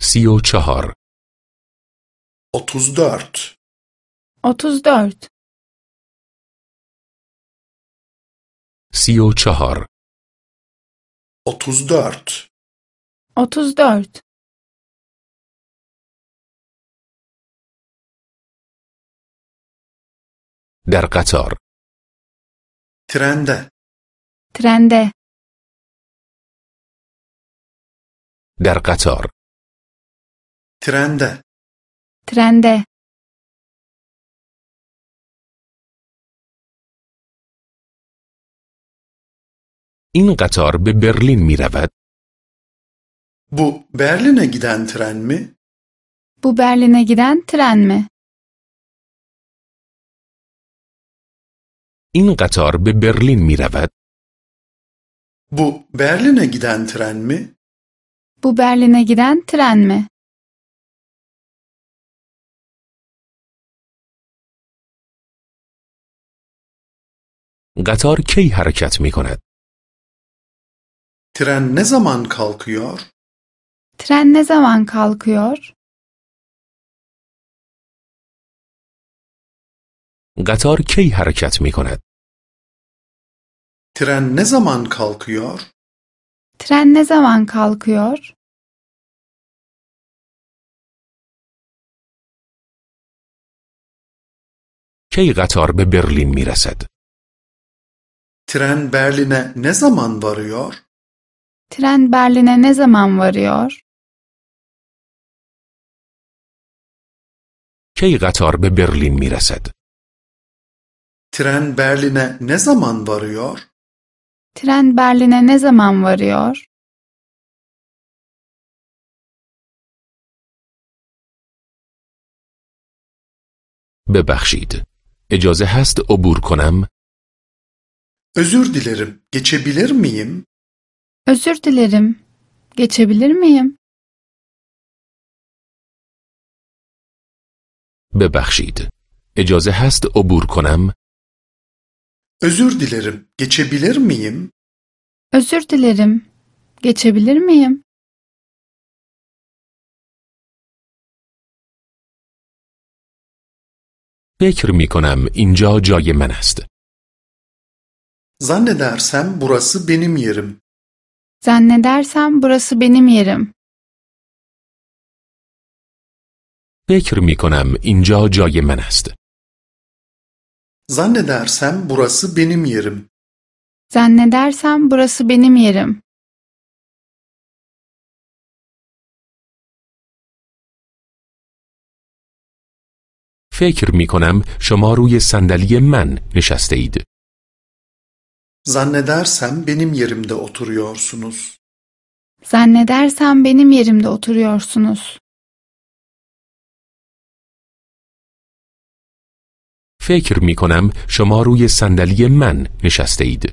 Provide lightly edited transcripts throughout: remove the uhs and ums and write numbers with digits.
34 34 34 34 34 34 در قطار trende trende در قطار trende trende این قطار به برلین می رود. Bu Berlin'e giden tren mi? Bu Berlin'e giden tren mi? این قطار به برلین می رود. Bu Berlin'e giden tren mi? Bu Berlin'e giden tren mi? قطار کی حرکت می کند؟ Tren ne zaman kalkıyor? Tren ne zaman kalkıyor? قطار کی حرکت می کند؟ Tren ne zaman kalkıyor? Tren ne zaman kalkıyor? کی قطار به برلین می رسد؟ Tren Berlin'e ne zaman varıyor? Tren Berlin'e ne zaman varıyor? کی قطار به برلین می رسد؟ Tren Berlin'e ne zaman varıyor? Tren Berlin'e ne zaman varıyor? ببخشید. اجازه هست عبور کنم؟ Özür dilerim, geçebilir miyim? Özür dilerim. Geçebilir miyim? ببخشید. اجازه هست عبور کنم؟ Özür dilerim, geçebilir miyim? Özür dilerim. Geçebilir miyim? فکر می کنم اینجا جای من است. Zannedersem burası benim yerim. Zannedersem burası benim yerim. فکر می کنم اینجا جای من است. Zannedersem burası benim yerim. Zannedersem burası benim yerim. فکر می کنم شما روی صندلی من نشسته اید. Zannedersem benim yerimde oturuyorsunuz. Zannedersem benim yerimde oturuyorsunuz. فکر می کنم شما روی صندلی من نشسته اید.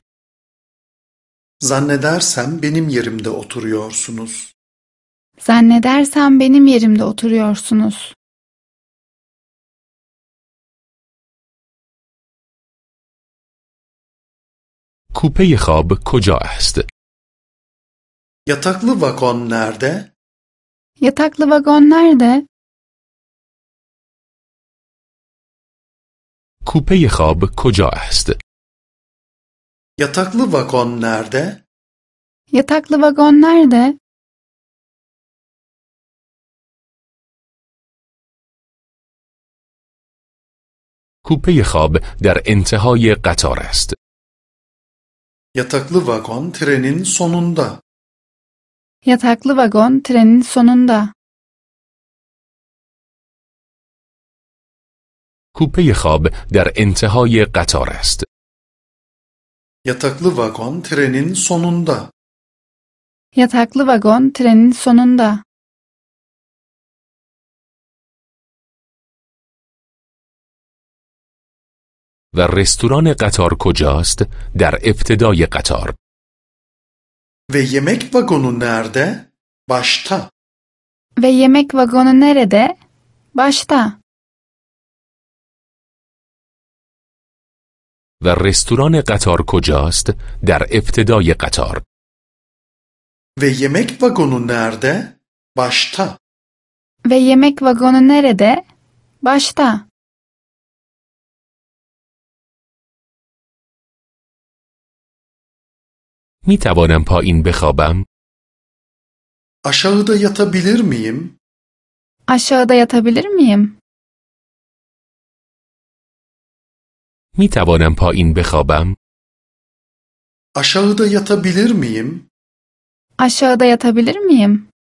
Zannedersem benim yerimde oturuyorsunuz. Zannedersem benim yerimde oturuyorsunuz. کوپه خواب کجا است؟ Yataklı vagon nerede? Yataklı vagon nerede? کوپه خواب کجا است؟ Yataklı vagon nerede? Yataklı vagon nerede? کوپه خواب در انتهای قطار است. Yataklı vagon trenin sonunda. Yataklı vagon trenin sonunda. کوپه خواب در انتهای قطار است. Yataklı vagon trenin sonunda. Yataklı vagon trenin sonunda. و رستوران قطار کجاست؟ در ابتدای قطار. Ve yemek vagonu nerede? Başta. Ve yemek vagonu nerede? Başta. و رستوران قطار کجاست؟ در ابتدای قطار. Ve yemek vagonu nerede? Başta. Ve yemek vagonu nerede? Başta. می توانم پایین بخوابم؟ Aşağıda yatabilir miyim? Aşağıda yatabilir miyim? می توانم پایین بخوابم؟ Aşağıda yatabilir miyim? Aşağıda yatabilir miyim?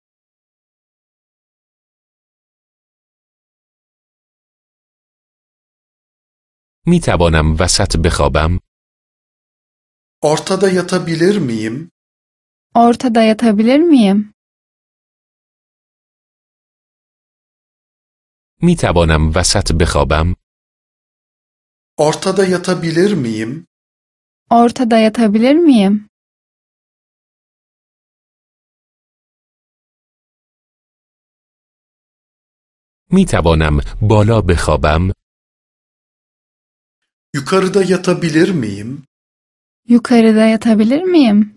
می توانم وسط بخوابم؟ Ortada yatabilir miyim? Ortada yatabilir miyim? می توانم وسط بخوابم؟ Ortada yatabilir miyim? Ortada yatabilir miyim? می توانم بالا بخوابم؟ Yukarıda yatabilir miyim? Yukarıda yatabilir miyim?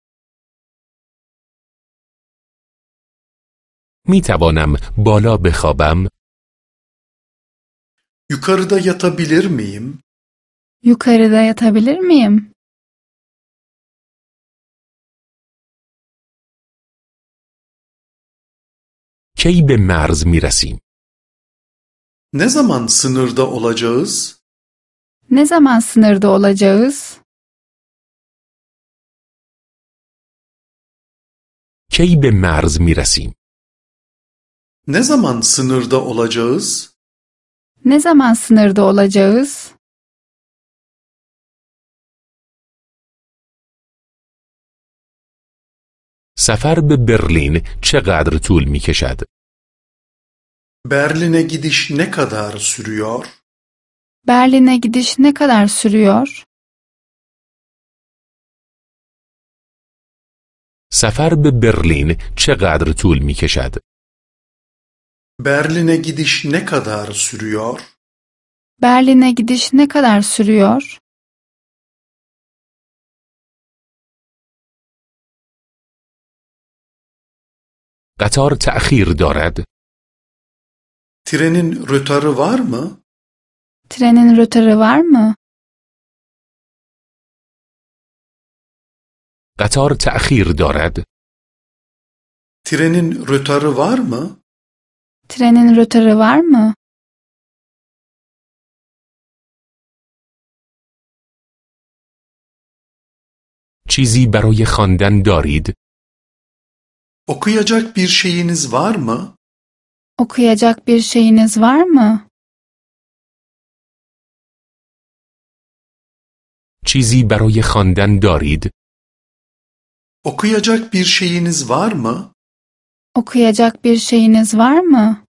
می توانم بالا بخوابم؟ Yukarıda yatabilir miyim? Yukarıda yatabilir miyim? کی به مرز می رسیم؟ Ne zaman sınırda olacağız? Ne zaman sınırda olacağız? کی به مرز می رسیم؟ Ne zaman sınırda olacağız? Ne zaman sınırda olacağız? سفر به برلین چقدر طول می کشد؟ Berlin'e gidiş ne kadar sürüyor? Berlin'e gidiş ne kadar sürüyor? سفر به برلین چقدر طول می کشد؟ Berlin'e gidiş ne kadar sürüyor? Berlin'e gidiş ne kadar sürüyor? قطار تأخیر دارد؟ Trenin rötarı var mı? Trenin rötarı var mı? قطار تأخیر دارد؟ Trenin rötarı var mı? Trenin rötarı var mı? چیزی برای خواندن دارید؟ Okuyacak bir şeyiniz var mı? Okuyacak bir şeyiniz var mı? چیزی برای خواندن دارید؟ Okuyacak bir şeyiniz var mı? Okuyacak bir şeyiniz var mı?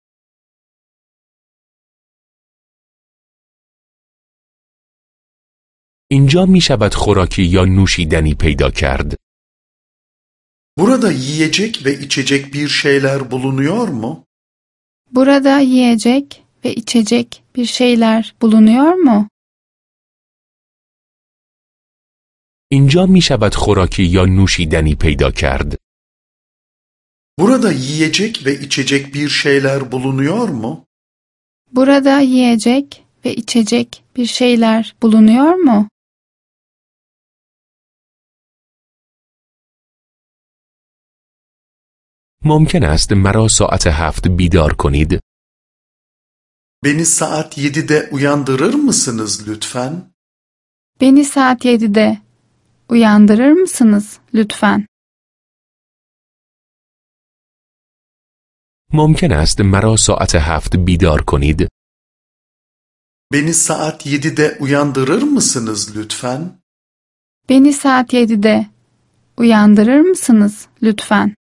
اینجا می شود خوراکی یا نوشیدنی پیدا کرد؟ Burada yiyecek ve içecek bir şeyler bulunuyor mu? Burada yiyecek ve içecek bir şeyler bulunuyor mu? اینجا می شود خوراکی یا نوشیدنی پیدا کرد؟ Burada yiyecek ve içecek bir şeyler bulunuyor mu? Burada yiyecek ve içecek bir şeyler bulunuyor mu? ممکن است مرا ساعت 7 بیدار کنید؟ Beni saat 7'de uyandırır mısınız lütfen? Beni saat 7'de uyandırır mısınız lütfen? ممکن است مرا ساعت 7 بیدار کنید؟ Beni saat 7'de uyandırır mısınız lütfen? Beni saat 7'de uyandırır mısınız lütfen?